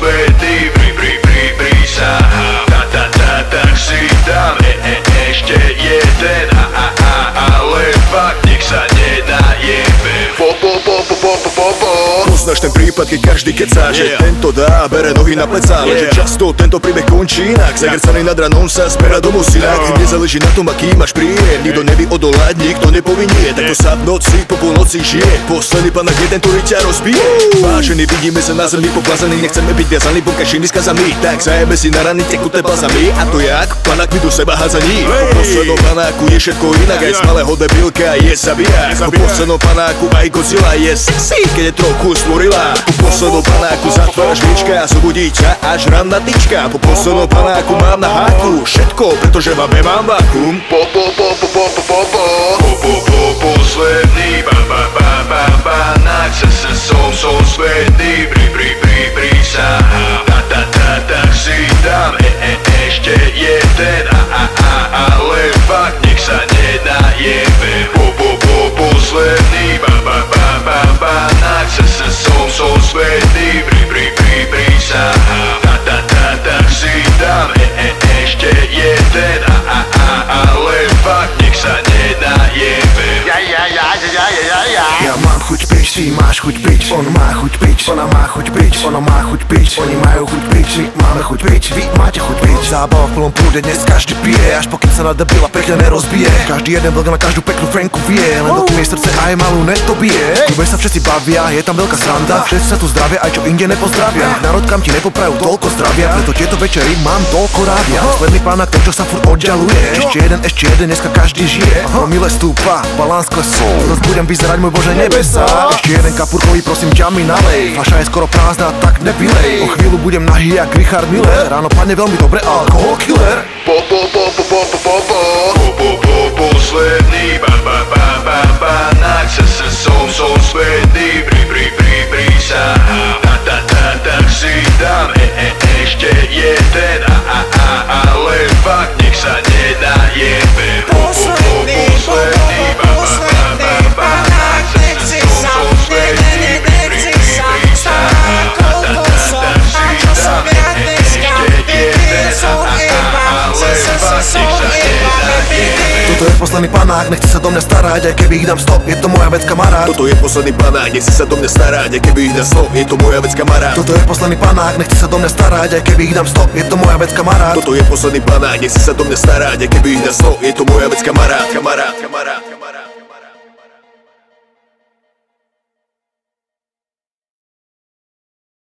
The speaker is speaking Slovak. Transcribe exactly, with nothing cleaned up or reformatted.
svety, pri, pri, pri, prísahám. Ta, ta, ta, tak si dám e, e, ešte jeden, a, a, a, ale fakt nech sa nenajebem. Po, po, po, po, po, po, po, po. Poznáš ten prípad, keď každý kecá, že yeah. tento dá a bere nohy na plecá, yeah. Lenže často tento príbeh končí inak. Zagrcaný nad ranom sa zbera domov synak. no. Nezáleží na tom, aký máš príjem, nikto nevie odolať, nikto nepovinie. Takto sa v noci, po polnoci žije posledný panak je ten, ktorý ťa rozbije. Vážený, vidíme sa na zemi poplazený, nechceme byť viazaní vonkajšími skazami. Tak zajeme si na rany tekuté plazami. A to jak? Panák mi do seba hádzaní. Po poslednom panáku je všetko inak, aj z malého debilka je zabijak. Po poslednom panáku aj Godzilla je sexy, keď je trochu stvorila. Po poslednom panáku zatváraš víčka a zobudí ťa až ranná tyčka. Po poslednom panáku mám na háku všetko, pretože vám nemám vakuum. Po, po, po, po, po, po, po, po. Po, po, po, posledný ba, ba, ba, ba, panák. S, s, som, som svetný, pri, pri, pri, prísahám. Ta, ta, ta, tak si dám e, e, ešte jeden, a, a, a, ale fakt nech sa nenajebem. Po, po, po, posledný ba, ba, ba, ba, panák. S, s, som, som svetný, pri, pri, pri, prísahám. Ta, ta, ta, tak si dám e, e, ešte jeden, a, a, a, ale fakt nech sa nenajebem. Ja, ja, ja, ja, ja, ja, ja. Ja mám chuť pič, ty máš chuť pič, on má chuť pič, ona má chuť pič, ona má chuť pič, oni majú chuť pič, my máme chuť pič, vy máte chuť pič. Zábava v plnom prúde, dnes každý pije, až pokým sa na debila pekne nerozbije. Každý jeden vlk na každú peknú Franku vie, len do tým jej srdce aj malú neto bije. Klube sa všetci bavia, je tam veľká sranda, všetci sa tu zdravia, aj čo inde nepozdravia. Národ kam ti nepoprajú toľko zdravia, preto tieto večery mám toľko rádia. Posledný pánák, ten čo sa furt oddialuje, ešte jeden, ešte jeden, dneska každý žije. Promile stúpa, balans klesol, roz budem vyzerať, môj Bože nebesa. Ešte jeden kapurkový, prosím ťa mi nalej, fľaša je skoro prázdna, tak nepilej. O chvíľu budem nahý jak Richard Miller, ráno padne veľmi dobre, alkohol killer. Po, po, po, po, po, po, po, po. Po, po, po, posledný ba, ba, ba, ba, panák. S, s, som, som svetný, pri, pri, pri, prísahám. Ta, ta, ta, tak si dám e, e, ešte jeden, a, a, a, ale fakt nech sa nenajebem. Po, po, po, posledný ba, ba, ba, ba, panák. S, s, som, som svetný, pri, pri, pri, prísahám. Ta, ta, ta, tak si dám e, e, ešte jeden, a, a, a, ale fakt nech sa nenajebem. Toto je posledný panák, nechci sa do mňa starať, aj keby ich dám sto, je to moja vec kamarát. Toto je posledný panák, nechci sa do mňa starať, aj keby ich dám sto, je to moja vec kamarát. Toto je posledný panák, nechci sa do mňa starať, aj keby ich dám sto, je to moja vec kamarát. Toto je posledný panák, nechci sa do mňa starať, aj keby ich dám sto, je to moja vec kamarát, kamarát, kamarát, kamarát.